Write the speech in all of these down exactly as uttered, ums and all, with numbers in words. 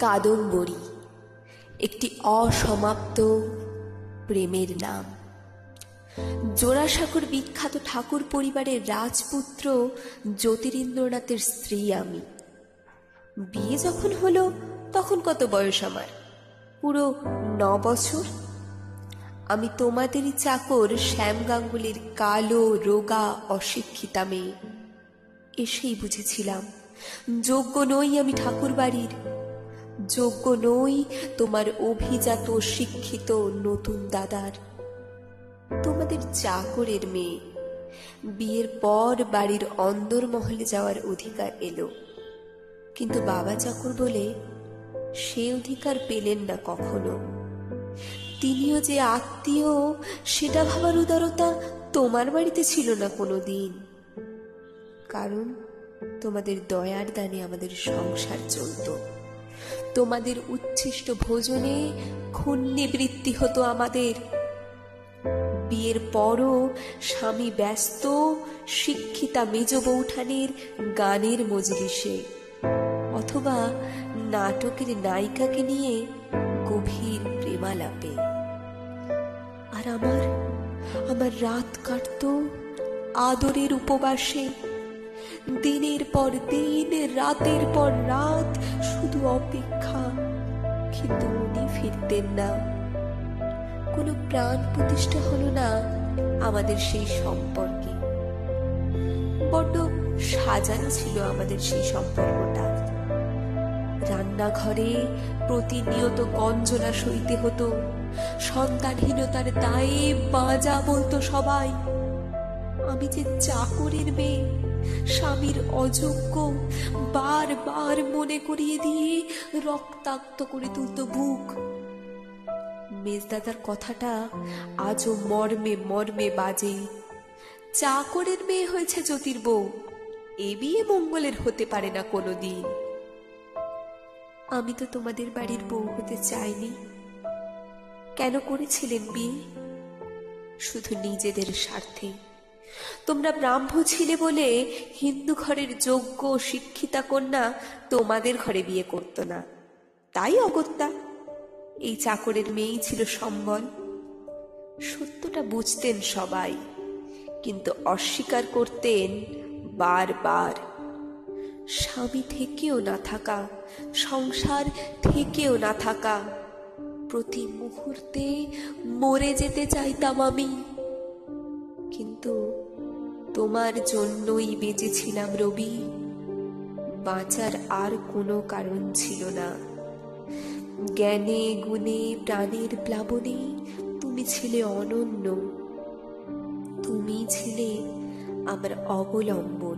কাদম্বরী, একটি অসমাপ্ত প্রেমের নাম। জোড়াসাঁকোর বিখ্যাত ঠাকুর পরিবারের রাজপুত্র জ্যোতিরিন্দ্রনাথের স্ত্রী আমি। বিয়ে যখন হলো তখন কত বয়স আমার? পুরো ন বছর। আমি তোমাদেরই চাকর শ্যাম গাঙ্গুলির কালো রোগা অশিক্ষিতা মেয়ে। এসেই বুঝেছিলাম যোগ্য নই আমি ঠাকুর বাড়ির, যোগ্য নই তোমার অভিজাত শিক্ষিত নতুন দাদার। তোমাদের চাকরের মেয়ে। বিয়ের পর বাড়ির অন্দরমহলে যাওয়ার অধিকার এলো, কিন্তু বাবা চাকর বলে সে অধিকার পেলেন না কখনো। তিনিও যে আত্মীয় সেটা ভাবার উদারতা তোমার বাড়িতে ছিল না কোনো দিন, কারণ তোমাদের দয়ার দানে আমাদের সংসার চলত। তোমাদের উচ্ছিষ্ট ভোজনে ক্ষুণ্ণিবৃত্তি হতো আমাদের। বিয়ের পরও স্বামী ব্যস্ত শিক্ষিতা মেজ বৌঠানের গানের মজলিসে, অথবা নাটকের নায়িকাকে নিয়ে গভীর প্রেমালাপে। আর আমার আমার রাত কাটত আদরের উপবাসে। দিনের পর দিন, রাতের পর রাত শুধু অপেক্ষা, কিন্তু উনি ফিরতেন না। কোনো প্রাণ প্রতিষ্ঠা হলো না আমাদের সেই সম্পর্কে। বড্ড সাজানো ছিল আমাদের সেই সম্পর্কটা। রান্নাঘরে প্রতিনিয়ত গঞ্জনা সইতে হতো। সন্তানহীনতার দায়ে বাজা বলতো সবাই। আমি যে চাকরের মেয়ে, স্বামীর অযোগ্য, বারবার মনে করিয়ে দিয়ে রক্তাক্ত করে তুলত বুক। মেজদাদার কথাটা আজও মর্মে মর্মে বাজে। চাকরের মেয়ে হয়েছে জ্যোতির বউ, এ বিয়ে মঙ্গলের হতে পারে না কোনো দিন। আমি তো তোমাদের বাড়ির বউ হতে চাইনি। কেন করেছিলেন বিয়ে? শুধু নিজেদের স্বার্থে। তোমরা ব্রাহ্ম ছিলে বলে হিন্দু ঘরের যোগ্য শিক্ষিতা কন্যা তোমাদের ঘরে বিয়ে করত না, তাই অগত্যা এই চাকরের মেয়েই ছিল সম্বল। সত্যটা বুঝতেন সবাই, কিন্তু অস্বীকার করতেন বারবার। স্বামী থেকেও না থাকা, সংসার থেকেও না থাকা, প্রতি মুহূর্তে মরে যেতে চাইতাম আমি। কিন্তু তোমার জন্যই বেঁচেছিলাম রবি। বাঁচার আর কোনো কারণ ছিল না। জ্ঞানে গুণে প্রাণের প্লাবনে তুমি ছিলে অনন্য। তুমি ছিলে আমার অবলম্বন।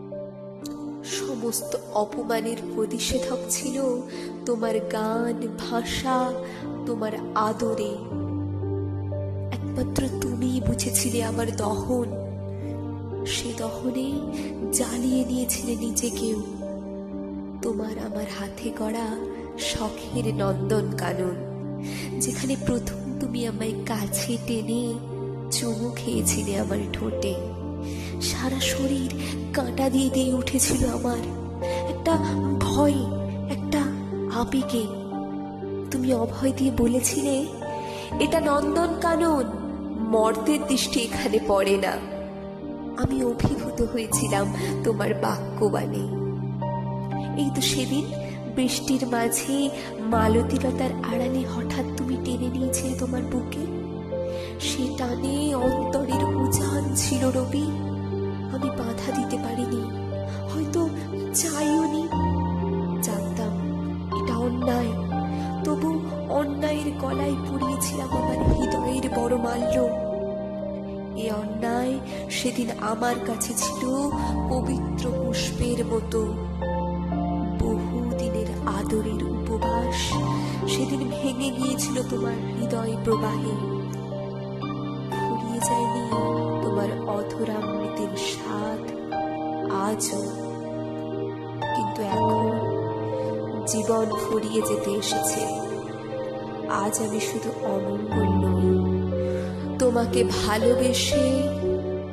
সমস্ত অপমানের প্রতিষেধক ছিল তোমার গান, ভাষা, তোমার আদরে। একমাত্র তুমিই বুঝেছিলে আমার দহন। সে দহনে জ্বালিয়ে নিয়েছিলে নিজেকেও। তোমার আমার হাতে গড়া শখের নন্দন কানন, যেখানে প্রথম তুমি আমায় কাছে টেনে চুমু খেয়েছিলে আমার ঠোঁটে। সারা শরীর কাঁটা দিয়ে দিয়ে উঠেছিল আমার, একটা ভয়, একটা আবেগে। তুমি অভয় দিয়ে বলেছিলে, এটা নন্দন কানন, মর্তের দৃষ্টি এখানে পড়ে না। আমি অভিভূত হয়েছিলাম তোমার বাক্যবাণে। এই তো সেদিন বৃষ্টির মাঝে মালতীলতার আড়ালে হঠাৎ তুমি টেনে নিয়েছিলে তোমার বুকে। সে টানে অন্তরের উজান ছিল রবি। আমি বাধা দিতে পারিনি, হয়তো চাইওনি। জানতাম এটা অন্যায়, তবু অন্যায়ের গলায় পরিয়েছিলাম আমার হৃদয়ের বড় মাল্য। এ অন্যায় সেদিন আমার কাছে ছিল পবিত্র পুষ্পের মতো। বহুদিনের আদরের উপবাস সেদিন ভেঙে গিয়েছিল তোমার হৃদয় প্রবাহে। ফুরিয়ে যায়নি তোমার অধরামৃতের স্বাদ আজও, কিন্তু এখন জীবন ফুরিয়ে যেতে এসেছে। আজ আমি শুধু অমঙ্গল নই, তোমাকে ভালোবেসে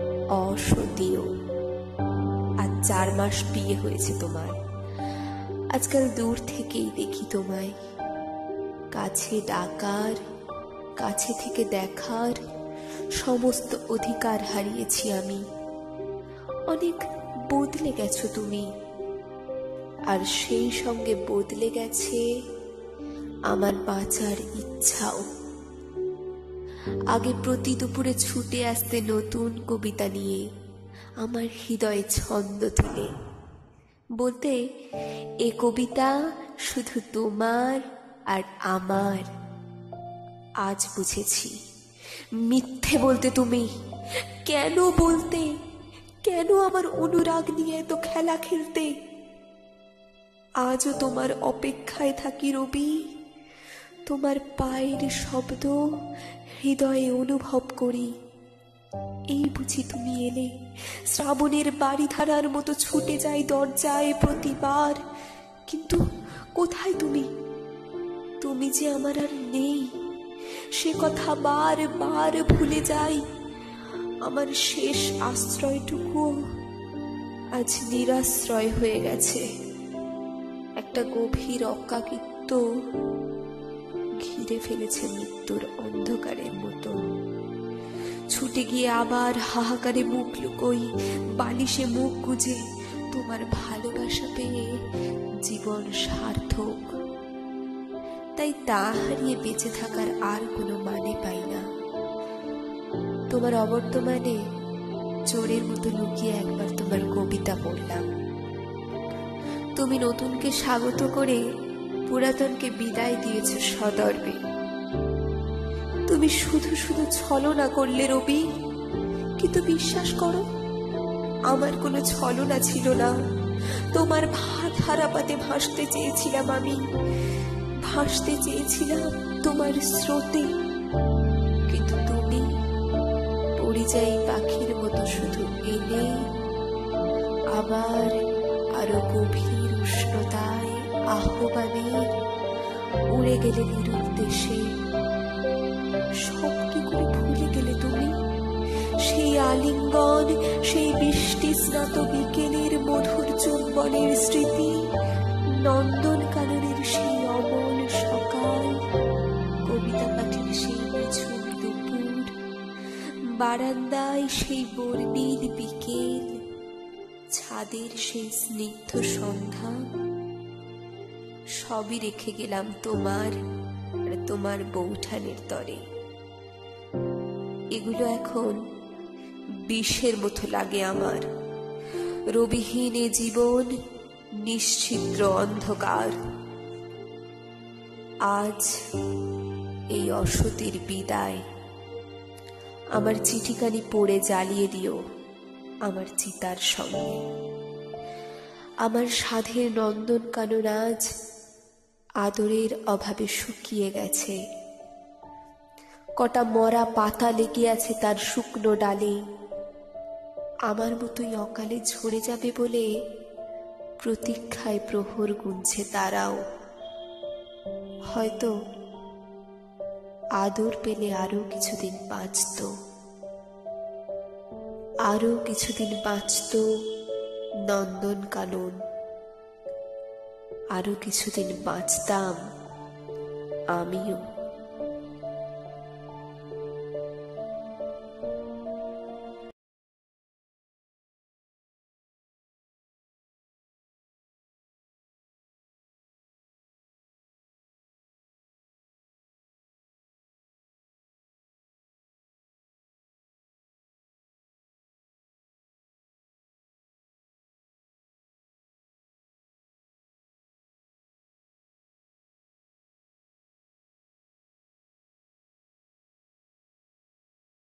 অসতীয়। আর চার মাস বিয়ে হয়েছে তোমার, আজকাল দূর থেকেই দেখি তোমায়, কাছে ডাকার, কাছে থেকে দেখার সমস্ত অধিকার হারিয়েছি আমি। অনেক বদলে গেছো তুমি, আর সেই সঙ্গে বদলে গেছে আমার বাঁচার ইচ্ছাও। আগে প্রতি দুপুরে ছুটে আসতে নতুন কবিতা নিয়ে, আমার হৃদয়ে ছন্দ তুলে, বলতে এ কবিতা শুধু তোমার আর আমার। আজ বুঝেছি মিথ্যে বলতে তুমি। কেন বলতে? কেন আমার অনুরাগ নিয়ে এত খেলা খেলতে? আজও তোমার অপেক্ষায় থাকি রবি, তোমার পায়ের শব্দ হৃদয়ে অনুভব করি। এই বুঝি তুমি এলে, শ্রাবণের বাড়িধারার মতো ছুটে যাই দরজায় প্রতিবার। কিন্তু কোথায় তুমি? তুমি যে আমার আর নেই, সে কথা বার বার ভুলে যাই। আমার শেষ আশ্রয়টুকু আজ নিরাশ্রয় হয়ে গেছে। একটা গভীর অকাকিত্ব ঘিরে ফেলেছে মৃত্যুর অন্ধকারের মতো। ছুটে গিয়ে আবার হাহাকারে মুখ লুকোই, বালিশে মুখ গুজে। তোমার ভালোবাসা পেয়ে জীবন সার্থক। তাই তা হারিয়ে বেঁচে থাকার আর কোনো মানে পাই না। তোমার অবর্তমানে চোরের মতো লুকিয়ে একবার তোমার কবিতা পড়লাম। তুমি নতুনকে স্বাগত করে পুরাতনকে বিদায় দিয়েছ সদর্বে। তুমি শুধু শুধু ছলনা করলে রবি, কিন্তু বিশ্বাস করো আমার কোনো ছলনা ছিল না। তোমার ভাত হারাপাতে ভাসতে চেয়েছিলাম আমি, ভাসতে চেয়েছিলাম তোমার স্রোতে। কিন্তু তুমি পরিযায়ী পাখির মতো শুধু এলে, আবার আরো গভীর উষ্ণতায় আহ্বানে উড়ে গেলে নিরুর দেশে। সব কি করে ভুলে গেলে তুমি? সেই আলিঙ্গন, সেই বৃষ্টি স্নাত বিকেলের মধুর চুম্বনের স্মৃতি, নন্দন কাননের সেই অমল সকাল, কবিতা পাঠের সেই নিঝুম দুপুর, বারান্দায় সেই বর্ণিল বিকেল, ছাদের সেই স্নিগ্ধ সন্ধ্যা। সবই রেখে গেলাম তোমার আর তোমার বৌঠানের তরে। এগুলো এখন বিষের মতো লাগে আমার। রবিহীন এ জীবন নিশ্চিদ্র অন্ধকার। আজ এই অসতির বিদায়। আমার চিঠিখানি পড়ে জ্বালিয়ে দিও আমার চিতার সঙ্গে। আমার সাধের নন্দন কানন আজ আদরের অভাবে শুকিয়ে গেছে। কটা মরা পাতা লেগে আছে তার শুকনো ডালে। আমার মতোই অকালে ঝরে যাবে বলে প্রতীক্ষায় প্রহর গুনছে তারাও। হয়তো আদর পেলে আরো কিছুদিন বাঁচত, আরো কিছুদিন বাঁচত নন্দন কানন, আরো কিছুদিন বাঁচতাম আমিও।